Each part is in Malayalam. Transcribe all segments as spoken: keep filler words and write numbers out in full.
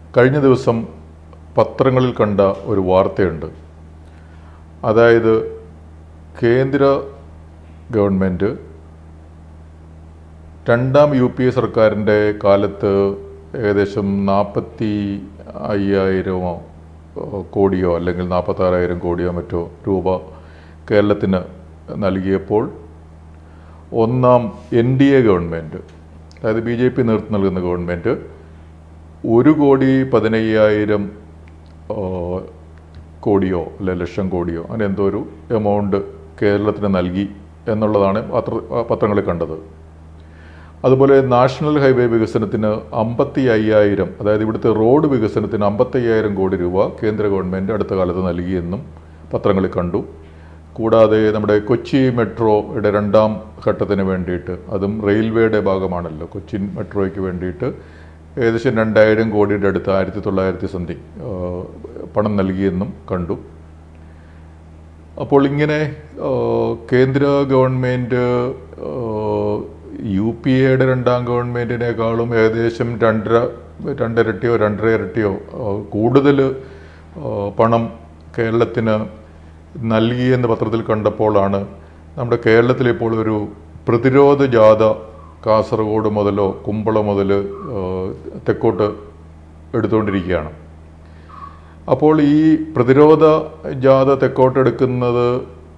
കഴിഞ്ഞ ദിവസം പത്രങ്ങളിൽ കണ്ട ഒരു വാർത്തയുണ്ട്. അതായത് കേന്ദ്ര ഗവൺമെൻറ് രണ്ടാം യു പി എ സർക്കാരിൻ്റെ കാലത്ത് ഏകദേശം നാൽപ്പത്തി അയ്യായിരമോ കോടിയോ അല്ലെങ്കിൽ നാൽപ്പത്താറായിരം കോടിയോ മറ്റോ രൂപ കേരളത്തിന് നൽകിയപ്പോൾ ഒന്നാം എൻ ഡി എ ഗവൺമെൻറ്, അതായത് ബി ജെ പി നേതൃത്വം നൽകുന്ന ഗവൺമെൻറ് ഒരു കോടി പതിനയ്യായിരം കോടിയോ അല്ലെ ലക്ഷം കോടിയോ അങ്ങനെ എന്തോ ഒരു എമൗണ്ട് കേരളത്തിന് നൽകി എന്നുള്ളതാണ് പത്ര പത്രങ്ങളിൽ കണ്ടത്. അതുപോലെ നാഷണൽ ഹൈവേ വികസനത്തിന് അമ്പത്തി അയ്യായിരം അതായത് ഇവിടുത്തെ റോഡ് വികസനത്തിന് അമ്പത്തി അയ്യായിരം കോടി രൂപ കേന്ദ്ര ഗവൺമെൻറ് അടുത്ത കാലത്ത് നൽകിയെന്നും പത്രങ്ങളിൽ കണ്ടു. കൂടാതെ നമ്മുടെ കൊച്ചി മെട്രോയുടെ രണ്ടാം ഘട്ടത്തിന് വേണ്ടിയിട്ട്, അതും റെയിൽവേയുടെ ഭാഗമാണല്ലോ, കൊച്ചിൻ മെട്രോയ്ക്ക് വേണ്ടിയിട്ട് ഏകദേശം രണ്ടായിരം കോടിയുടെ അടുത്ത് ആയിരത്തി തൊള്ളായിരത്തി സംതിങ് പണം നൽകിയെന്നും കണ്ടു. അപ്പോൾ ഇങ്ങനെ കേന്ദ്ര ഗവൺമെൻറ് യു പി എയുടെ രണ്ടാം ഗവൺമെൻറ്റിനേക്കാളും ഏകദേശം രണ്ടര രണ്ടിരട്ടിയോ രണ്ടര ഇരട്ടിയോ കൂടുതൽ പണം കേരളത്തിന് നൽകിയെന്ന് പത്രത്തിൽ കണ്ടപ്പോഴാണ് നമ്മുടെ കേരളത്തിലിപ്പോൾ ഒരു പ്രതിരോധ ജാഥ കാസർഗോഡ് മുതലോ കുമ്പള മുതൽ തെക്കോട്ട് എടുത്തുകൊണ്ടിരിക്കുകയാണ്. അപ്പോൾ ഈ പ്രതിരോധ ജാഥ തെക്കോട്ടെടുക്കുന്നത്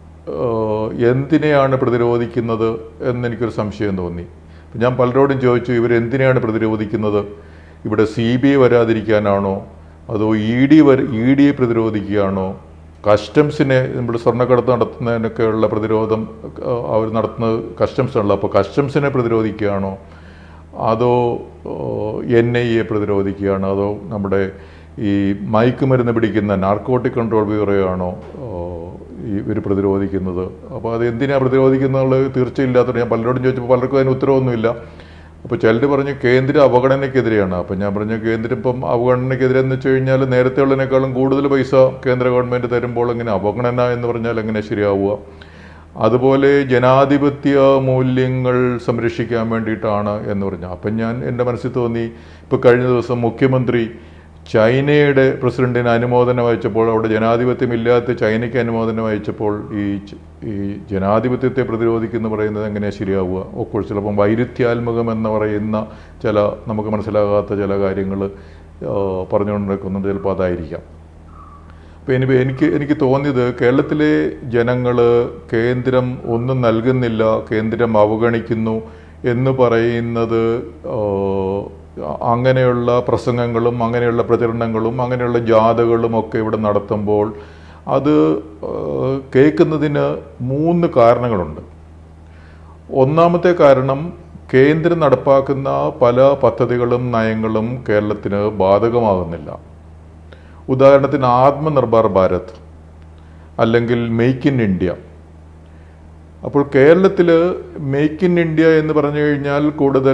എന്തിനെയാണ് പ്രതിരോധിക്കുന്നത് എന്നെനിക്കൊരു സംശയം തോന്നി. ഞാൻ പലരോടും ചോദിച്ചു, ഇവരെന്തിനെയാണ് പ്രതിരോധിക്കുന്നത്? ഇവിടെ സി ബി ഐ വരാതിരിക്കാനാണോ, അതോ ഇ ഡി വര ഇ ഡിയെ പ്രതിരോധിക്കുകയാണോ, കസ്റ്റംസിനെ നമ്മൾ സ്വർണ്ണക്കടത്ത് നടത്തുന്നതിനൊക്കെയുള്ള പ്രതിരോധം അവർ നടത്തുന്നത് കസ്റ്റംസാണല്ലോ, അപ്പോൾ കസ്റ്റംസിനെ പ്രതിരോധിക്കുകയാണോ, അതോ എൻ ഐ എ പ്രതിരോധിക്കുകയാണോ, അതോ നമ്മുടെ ഈ മയക്കുമരുന്ന് പിടിക്കുന്ന നാർക്കോട്ടിക് കൺട്രോൾ ബ്യൂറോയാണോ ഈ ഇവർ പ്രതിരോധിക്കുന്നത്? അപ്പോൾ അത് എന്തിനാണ് പ്രതിരോധിക്കുന്നുള്ളത് തീർച്ചയില്ലാത്തതുകൊണ്ട് ഞാൻ പലരോടും ചോദിച്ചപ്പോൾ പലർക്കും അതിന് ഉത്തരവൊന്നുമില്ല. അപ്പോൾ ചിലർ പറഞ്ഞു കേന്ദ്ര അവഗണനയ്ക്കെതിരെയാണ്. അപ്പം ഞാൻ പറഞ്ഞു കേന്ദ്രം ഇപ്പം അവഗണനയ്ക്കെതിരെ എന്ന് വെച്ച് കഴിഞ്ഞാൽ നേരത്തെ ഉള്ളതിനേക്കാളും കൂടുതൽ പൈസ കേന്ദ്ര ഗവൺമെൻറ് തരുമ്പോൾ എങ്ങനെ അവഗണന എന്ന് പറഞ്ഞാൽ എങ്ങനെ ശരിയാവുക? അതുപോലെ ജനാധിപത്യ മൂല്യങ്ങൾ സംരക്ഷിക്കാൻ വേണ്ടിയിട്ടാണ് എന്ന് പറഞ്ഞു. അപ്പം ഞാൻ എൻ്റെ മനസ്സിൽ തോന്നി, ഇപ്പോൾ കഴിഞ്ഞ ദിവസം മുഖ്യമന്ത്രി ചൈനയുടെ പ്രസിഡന്റിന് അനുമോദനം അയച്ചപ്പോൾ, അവിടെ ജനാധിപത്യമില്ലാത്ത ചൈനയ്ക്ക് അനുമോദനം അയച്ചപ്പോൾ ഈ ഈ ജനാധിപത്യത്തെ പ്രതിരോധിക്കുന്നു പറയുന്നത് എങ്ങനെയാണ് ശരിയാവുക? ഒക്കെ ചിലപ്പം വൈരുദ്ധ്യാത്മകം എന്ന് പറയുന്ന ചില നമുക്ക് മനസ്സിലാകാത്ത ചില കാര്യങ്ങൾ പറഞ്ഞുകൊണ്ടിരിക്കുന്നുണ്ട്. ചിലപ്പോൾ അതായിരിക്കാം. അപ്പോൾ എനിക്ക് എനിക്ക് എനിക്ക് തോന്നിയത് കേരളത്തിലെ ജനങ്ങൾ കേന്ദ്രം ഒന്നും നൽകുന്നില്ല, കേന്ദ്രം അവഗണിക്കുന്നു എന്ന് പറയുന്നത് അങ്ങനെയുള്ള പ്രസംഗങ്ങളും അങ്ങനെയുള്ള പ്രചരണങ്ങളും അങ്ങനെയുള്ള ജാഥകളും ഒക്കെ ഇവിടെ നടത്തുമ്പോൾ അത് കേൾക്കുന്നതിന് മൂന്ന് കാരണങ്ങളുണ്ട്. ഒന്നാമത്തെ കാരണം, കേന്ദ്രം നടപ്പാക്കുന്ന പല പദ്ധതികളും നയങ്ങളും കേരളത്തിന് ബാധകമാകുന്നില്ല. ഉദാഹരണത്തിന് ആത്മനിർഭർ ഭാരത് അല്ലെങ്കിൽ മെയ്ക്ക് ഇൻ ഇന്ത്യ. അപ്പോൾ കേരളത്തിൽ മെയ്ക്ക് ഇൻ ഇന്ത്യ എന്ന് പറഞ്ഞു കഴിഞ്ഞാൽ കൂടുതൽ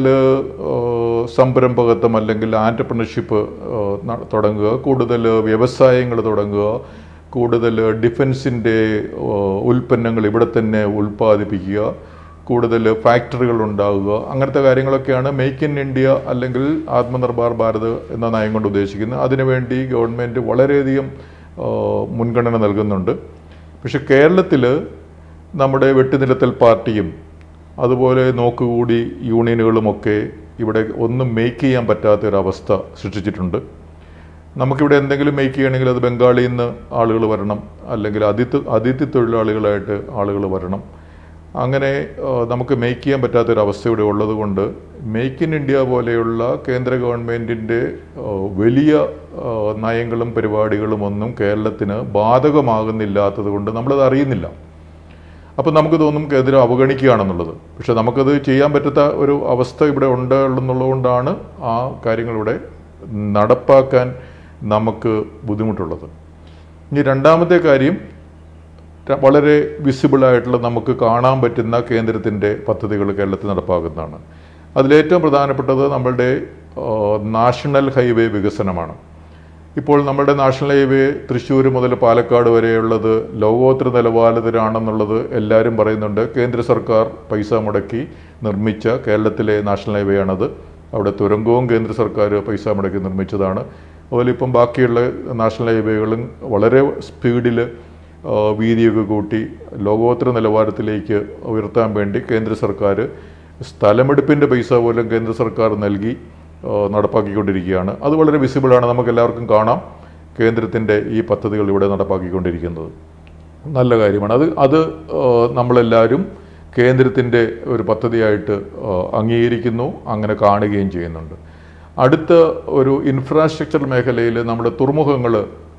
സംരംഭകത്വം അല്ലെങ്കിൽ ആൻറ്റർപ്രണർഷിപ്പ് തുടങ്ങുക, കൂടുതൽ വ്യവസായങ്ങൾ തുടങ്ങുക, കൂടുതൽ ഡിഫൻസിൻ്റെ ഉൽപ്പന്നങ്ങൾ ഇവിടെ തന്നെ ഉൽപ്പാദിപ്പിക്കുക, കൂടുതൽ ഫാക്ടറികൾ ഉണ്ടാവുക, അങ്ങനത്തെ കാര്യങ്ങളൊക്കെയാണ് മെയ്ക്ക് ഇൻ ഇന്ത്യ അല്ലെങ്കിൽ ആത്മനിർഭർ ഭാരത് എന്ന നയം കൊണ്ട് ഉദ്ദേശിക്കുന്നത്. അതിനുവേണ്ടി ഗവൺമെൻറ് വളരെയധികം മുൻഗണന നൽകുന്നുണ്ട്. പക്ഷെ കേരളത്തിൽ നമ്മുടെ വെട്ടുനിരത്തൽ പാർട്ടിയും അതുപോലെ നോക്കുകൂടി യൂണിയനുകളുമൊക്കെ ഇവിടെ ഒന്നും മേക്ക് ചെയ്യാൻ പറ്റാത്തൊരവസ്ഥ സൃഷ്ടിച്ചിട്ടുണ്ട്. നമുക്കിവിടെ എന്തെങ്കിലും മേക്ക് ചെയ്യണമെങ്കിൽ അത് ബംഗാളിൽ നിന്ന് ആളുകൾ വരണം, അല്ലെങ്കിൽ അതിഥി അതിഥി തൊഴിലാളികളായിട്ട് ആളുകൾ വരണം. അങ്ങനെ നമുക്ക് മേക്ക് ചെയ്യാൻ പറ്റാത്തൊരവസ്ഥ ഇവിടെ ഉള്ളത് കൊണ്ട് മേക്ക് ഇൻ ഇന്ത്യ പോലെയുള്ള കേന്ദ്ര ഗവൺമെൻറ്റിൻ്റെ വലിയ നയങ്ങളും പരിപാടികളും ഒന്നും കേരളത്തിന് ബാധകമാകുന്നില്ലാത്തത് കൊണ്ട് നമ്മളത് അറിയുന്നില്ല. അപ്പോൾ നമുക്ക് തോന്നും കേന്ദ്രം അവഗണിക്കുകയാണെന്നുള്ളത്. പക്ഷെ നമുക്കത് ചെയ്യാൻ പറ്റാത്ത ഒരു അവസ്ഥ ഇവിടെ ഉണ്ട് എന്നുള്ളതുകൊണ്ടാണ് ആ കാര്യങ്ങളിവിടെ നടപ്പാക്കാൻ നമുക്ക് ബുദ്ധിമുട്ടുള്ളത്. ഇനി രണ്ടാമത്തെ കാര്യം, വളരെ വിസിബിളായിട്ടുള്ള നമുക്ക് കാണാൻ പറ്റുന്ന കേന്ദ്രത്തിൻ്റെ പദ്ധതികൾ കേരളത്തിൽ നടപ്പാക്കുന്നതാണ്. അതിലേറ്റവും പ്രധാനപ്പെട്ടത് നമ്മളുടെ നാഷണൽ ഹൈവേ വികസനമാണ്. ഇപ്പോൾ നമ്മുടെ നാഷണൽ ഹൈവേ തൃശ്ശൂർ മുതൽ പാലക്കാട് വരെയുള്ളത് ലോകോത്തര നിലവാരത്തിലാണെന്നുള്ളത് എല്ലാവരും പറയുന്നുണ്ട്. കേന്ദ്ര സർക്കാർ പൈസ മുടക്കി നിർമ്മിച്ച കേരളത്തിലെ നാഷണൽ ഹൈവേ ആണത്. അവിടെ തുരങ്കവും കേന്ദ്ര സർക്കാർ പൈസ മുടക്കി നിർമ്മിച്ചതാണ്. അതുപോലെ ഇപ്പം ബാക്കിയുള്ള നാഷണൽ ഹൈവേകളും വളരെ സ്പീഡിൽ വീതിയൊക്കെ കൂട്ടി ലോകോത്തര നിലവാരത്തിലേക്ക് ഉയർത്താൻ വേണ്ടി കേന്ദ്ര സർക്കാർ സ്ഥലമെടുപ്പിൻ്റെ പൈസ പോലും കേന്ദ്ര സർക്കാർ നൽകി നടപ്പാക്കിക്കൊണ്ടിരിക്കുകയാണ്. അത് വളരെ വിസിബിളാണ്, നമുക്ക് എല്ലാവർക്കും കാണാം കേന്ദ്രത്തിൻ്റെ ഈ പദ്ധതികൾ ഇവിടെ നടപ്പാക്കിക്കൊണ്ടിരിക്കുന്നത്. നല്ല കാര്യമാണ്. അത് അത് നമ്മളെല്ലാവരും കേന്ദ്രത്തിൻ്റെ ഒരു പദ്ധതിയായിട്ട് അംഗീകരിക്കുന്നു, അങ്ങനെ കാണുകയും ചെയ്യുന്നുണ്ട്. അടുത്ത ഒരു ഇൻഫ്രാസ്ട്രക്ചർ മേഖലയിൽ നമ്മുടെ തുറമുഖങ്ങൾ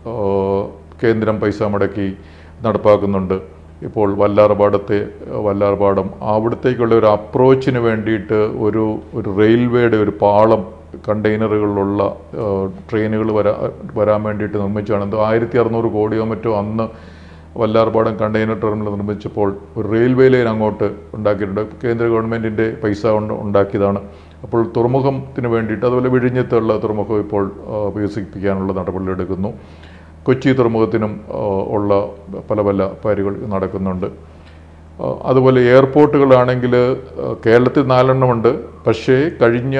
കേന്ദ്രം പൈസ മുടക്കി നടപ്പാക്കുന്നുണ്ട്. ഇപ്പോൾ വല്ലാർപാടത്തെ വല്ലാർപാടം അവിടത്തേക്കുള്ള ഒരു അപ്രോച്ചിന് വേണ്ടിയിട്ട് ഒരു ഒരു റെയിൽവേയുടെ ഒരു പാളം കണ്ടെയ്നറുകളിലുള്ള ട്രെയിനുകൾ വരാ വരാൻ വേണ്ടിയിട്ട് നിർമ്മിച്ചാണ്. എന്തോ ആയിരത്തി അറുന്നൂറ് കോടിയോ മറ്റോ അന്ന് വല്ലാർപാടം കണ്ടെയ്നർ ടെർമിനൽ നിർമ്മിച്ചപ്പോൾ ഒരു റെയിൽവേ ലൈൻ അങ്ങോട്ട് ഉണ്ടാക്കിയിട്ടുണ്ട്. കേന്ദ്ര ഗവൺമെൻറ്റിൻ്റെ പൈസ കൊണ്ട് ഉണ്ടാക്കിയതാണ്. അപ്പോൾ തുറമുഖത്തിന് വേണ്ടിയിട്ട്, അതുപോലെ വിഴിഞ്ഞത്തുള്ള തുറമുഖം ഇപ്പോൾ വികസിപ്പിക്കാനുള്ള നടപടികളെടുക്കുന്നു. കൊച്ചി തുറമുഖത്തിനും ഉള്ള പല പല കാര്യങ്ങൾ നടക്കുന്നുണ്ട്. അതുപോലെ എയർപോർട്ടുകളാണെങ്കിൽ കേരളത്തിൽ നാലെണ്ണമുണ്ട്. പക്ഷേ കഴിഞ്ഞ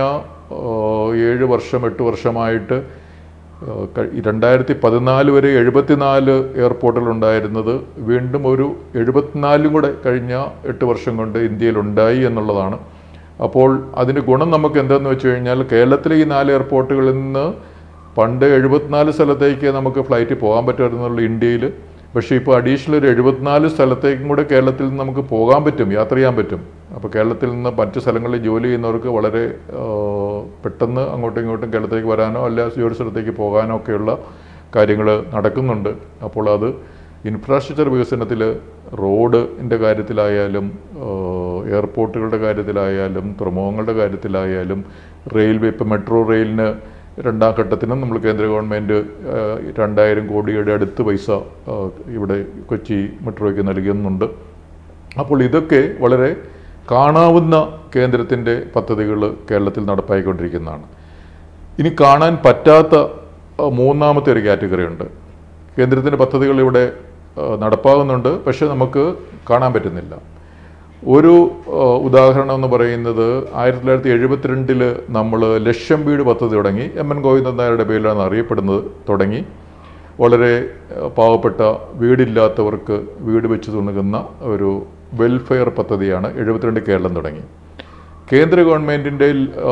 ഏഴ് വർഷം എട്ട് വർഷമായിട്ട് രണ്ടായിരത്തി പതിനാല് വരെ എഴുപത്തിനാല് എയർപോർട്ടുകളുണ്ടായിരുന്നത് വീണ്ടും ഒരു എഴുപത്തിനാലും കൂടെ കഴിഞ്ഞ എട്ട് വർഷം കൊണ്ട് ഇന്ത്യയിലുണ്ടായി എന്നുള്ളതാണ്. അപ്പോൾ അതിൻ്റെ ഗുണം നമുക്ക് എന്താണെന്ന് വെച്ച് കഴിഞ്ഞാൽ കേരളത്തിലെ ഈ നാല് എയർപോർട്ടുകളിൽ നിന്ന് പണ്ട് എഴുപത്തിനാല് സ്ഥലത്തേക്ക് നമുക്ക് ഫ്ലൈറ്റിൽ പോകാൻ പറ്റുമായിരുന്നുള്ളൂ ഇന്ത്യയിൽ. പക്ഷേ ഇപ്പോൾ അഡീഷണൽ ഒരു എഴുപത്തിനാല് സ്ഥലത്തേക്കും കൂടെ കേരളത്തിൽ നിന്ന് നമുക്ക് പോകാൻ പറ്റും, യാത്ര ചെയ്യാൻ പറ്റും. അപ്പോൾ കേരളത്തിൽ നിന്ന് മറ്റു സ്ഥലങ്ങളിൽ ജോലി ചെയ്യുന്നവർക്ക് വളരെ പെട്ടെന്ന് അങ്ങോട്ടും ഇങ്ങോട്ടും കേരളത്തിലേക്ക് വരാനോ അല്ല ജോലി സ്ഥലത്തേക്ക് പോകാനോ ഒക്കെയുള്ള കാര്യങ്ങൾ നടക്കുന്നുണ്ട്. അപ്പോൾ അത് ഇൻഫ്രാസ്ട്രക്ചർ വികസനത്തിൽ റോഡിൻ്റെ കാര്യത്തിലായാലും എയർപോർട്ടുകളുടെ കാര്യത്തിലായാലും തുറമുഖങ്ങളുടെ കാര്യത്തിലായാലും റെയിൽവേ, ഇപ്പോൾ മെട്രോ റെയിലിന് രണ്ടാം ഘട്ടത്തിനും നമ്മൾ കേന്ദ്ര ഗവൺമെൻറ് രണ്ടായിരം കോടിയുടെ അടുത്ത് പൈസ ഇവിടെ കൊച്ചി മെട്രോയ്ക്ക് നൽകുന്നുണ്ട്. അപ്പോൾ ഇതൊക്കെ വളരെ കാണാവുന്ന കേന്ദ്രത്തിൻ്റെ പദ്ധതികൾ കേരളത്തിൽ നടപ്പായിക്കൊണ്ടിരിക്കുന്നതാണ്. ഇനി കാണാൻ പറ്റാത്ത മൂന്നാമത്തെ ഒരു കാറ്റഗറി ഉണ്ട്. കേന്ദ്രത്തിൻ്റെ പദ്ധതികൾ ഇവിടെ നടപ്പാകുന്നുണ്ട്, പക്ഷെ നമുക്ക് കാണാൻ പറ്റുന്നില്ല. ഒരു ഉദാഹരണം എന്ന് പറയുന്നത് ആയിരത്തി തൊള്ളായിരത്തി എഴുപത്തിരണ്ടിൽ നമ്മൾ ലക്ഷം വീട് പദ്ധതി തുടങ്ങി. എം എൻ ഗോവിന്ദൻ നായരുടെ പേരിലാണ് അറിയപ്പെടുന്നത്. തുടങ്ങി വളരെ പാവപ്പെട്ട വീടില്ലാത്തവർക്ക് വീട് വെച്ച് നൽകുന്ന ഒരു വെൽഫെയർ പദ്ധതിയാണ് എഴുപത്തിരണ്ട് കേരളം തുടങ്ങി. കേന്ദ്ര ഗവൺമെൻറ്റിൻ്റെ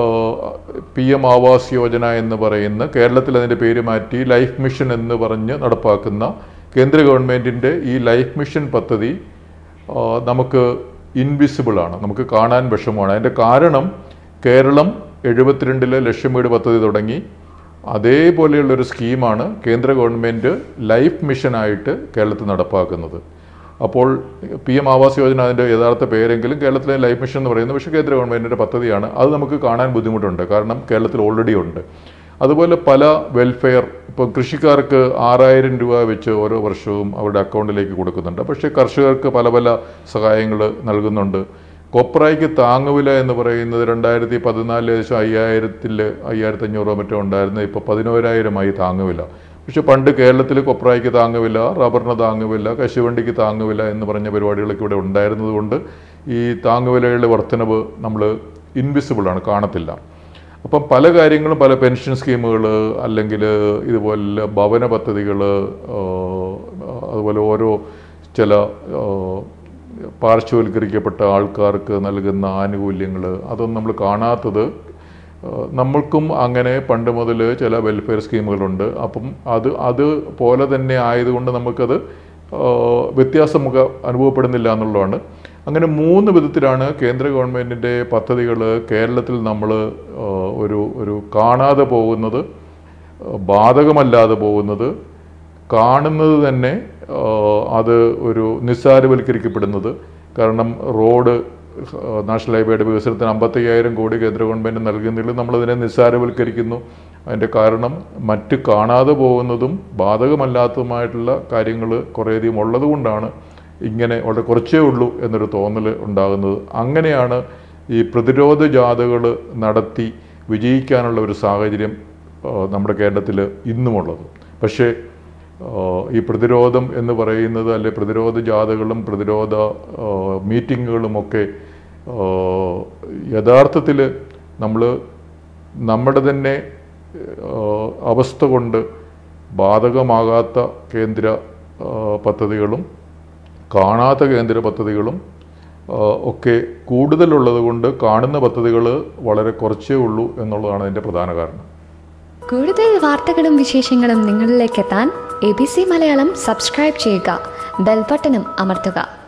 പി എം ആവാസ് യോജന എന്ന് പറയുന്ന, കേരളത്തിൽ അതിൻ്റെ പേര് മാറ്റി ലൈഫ് മിഷൻ എന്ന് പറഞ്ഞ് നടപ്പാക്കുന്ന കേന്ദ്ര ഗവൺമെൻറ്റിൻ്റെ ഈ ലൈഫ് മിഷൻ പദ്ധതി നമുക്ക് ഇൻവിസിബിളാണ്, നമുക്ക് കാണാൻ വിഷമമാണ്. അതിൻ്റെ കാരണം കേരളം എഴുപത്തിരണ്ടിലെ ലക്ഷം വീട് പദ്ധതി തുടങ്ങി. അതേപോലെയുള്ളൊരു സ്കീമാണ് കേന്ദ്ര ഗവൺമെൻറ് ലൈഫ് മിഷനായിട്ട് കേരളത്തിൽ നടപ്പാക്കുന്നത്. അപ്പോൾ പി എം ആവാസ് യോജന അതിൻ്റെ യഥാർത്ഥ പേരെങ്കിലും കേരളത്തിലെ ലൈഫ് മിഷൻ എന്ന് പറയുന്നത്, പക്ഷേ കേന്ദ്ര ഗവൺമെൻറ്റിൻ്റെ പദ്ധതിയാണ്. അത് നമുക്ക് കാണാൻ ബുദ്ധിമുട്ടുണ്ട്, കാരണം കേരളത്തിൽ ഓൾറെഡി ഉണ്ട്. അതുപോലെ പല വെൽഫെയർ, ഇപ്പോൾ കൃഷിക്കാർക്ക് ആറായിരം രൂപ വെച്ച് ഓരോ വർഷവും അവരുടെ അക്കൗണ്ടിലേക്ക് കൊടുക്കുന്നുണ്ട്. പക്ഷേ കർഷകർക്ക് പല പല സഹായങ്ങൾ നൽകുന്നുണ്ട്. കൊപ്രായ്ക്ക് താങ്ങുവില എന്ന് പറയുന്നത് രണ്ടായിരത്തി പതിനാലിൽ ഏകദേശം അയ്യായിരത്തിൽ അയ്യായിരത്തി അഞ്ഞൂറോ മറ്റോ ഉണ്ടായിരുന്നത് ഇപ്പോൾ പതിനോരായിരമായി താങ്ങുവില. പക്ഷെ പണ്ട് കേരളത്തിൽ കൊപ്രായ്ക്ക് താങ്ങുവില, റബ്ബറിന് താങ്ങുവില, കശുവണ്ടിക്ക് താങ്ങുവില എന്ന് പറഞ്ഞ പരിപാടികളൊക്കെ ഇവിടെ ഉണ്ടായിരുന്നത് കൊണ്ട് ഈ താങ്ങുവിലയുടെ വർധനവ് നമ്മൾ ഇൻവിസിബിളാണ്, കാണത്തില്ല. അപ്പം പല കാര്യങ്ങളും, പല പെൻഷൻ സ്കീമുകൾ അല്ലെങ്കിൽ ഇതുപോലെ ഭവന പദ്ധതികൾ, അതുപോലെ ഓരോ ചില പാർശ്വവൽക്കരിക്കപ്പെട്ട ആൾക്കാർക്ക് നൽകുന്ന ആനുകൂല്യങ്ങൾ, അതൊന്നും നമ്മൾ കാണാത്തത്. നമ്മൾക്കും അങ്ങനെ പണ്ട് മുതൽ ചില വെൽഫെയർ സ്കീമുകളുണ്ട്. അപ്പം അത് അതുപോലെ തന്നെ ആയതുകൊണ്ട് നമുക്കത് വ്യത്യാസം നമുക്ക് അനുഭവപ്പെടുന്നില്ല എന്നുള്ളതാണ്. അങ്ങനെ മൂന്ന് വിധത്തിലാണ് കേന്ദ്ര ഗവൺമെൻറ്റിൻ്റെ പദ്ധതികൾ കേരളത്തിൽ നമ്മൾ ഒരു ഒരു കാണാതെ പോകുന്നത്, ബാധകമല്ലാതെ പോകുന്നത്, കാണുന്നത് തന്നെ അത് ഒരു നിസ്സാരവൽക്കരിക്കപ്പെടുന്നത്. കാരണം റോഡ് നാഷണൽ ഹൈവേയുടെ വികസനത്തിന് അമ്പത്തയ്യായിരം കോടി കേന്ദ്ര ഗവൺമെൻറ് നൽകുന്നതിൽ നമ്മളതിനെ നിസ്സാരവൽക്കരിക്കുന്നു. അതിൻ്റെ കാരണം മറ്റ് കാണാതെ പോകുന്നതും ബാധകമല്ലാത്തതുമായിട്ടുള്ള കാര്യങ്ങൾ കുറേയധികം ഉള്ളതുകൊണ്ടാണ് ഇങ്ങനെ വളരെ കുറച്ചേ ഉള്ളൂ എന്നൊരു തോന്നൽ ഉണ്ടാകുന്നത്. അങ്ങനെയാണ് ഈ പ്രതിരോധ ജാഥകൾ നടത്തി വിജയിക്കാനുള്ള ഒരു സാഹചര്യം നമ്മുടെ കേരളത്തിൽ ഇന്നുമുള്ളത്. പക്ഷേ ഈ പ്രതിരോധം എന്ന് പറയുന്നത്, അല്ലെ പ്രതിരോധ ജാഥകളും പ്രതിരോധ മീറ്റിങ്ങുകളുമൊക്കെ യഥാർത്ഥത്തിൽ നമ്മൾ നമ്മുടെ തന്നെ അവസ്ഥ കൊണ്ട് ബാധകമാകാത്ത കേന്ദ്ര പദ്ധതികളും കാണാത്ത കേന്ദ്ര പദ്ധതികളും ഒക്കെ കൂടുതലുള്ളത് കൊണ്ട് കാണുന്ന പദ്ധതികൾ വളരെ കുറച്ചേ ഉള്ളൂ എന്നുള്ളതാണ് അതിൻ്റെ പ്രധാന കാരണം. കൂടുതൽ വാർത്തകളും വിശേഷങ്ങളും നിങ്ങളിലേക്ക് എത്താൻ A B C Malayalam subscribe ചെയ്യുക, ബെൽ ബട്ടണും അമർത്തുക.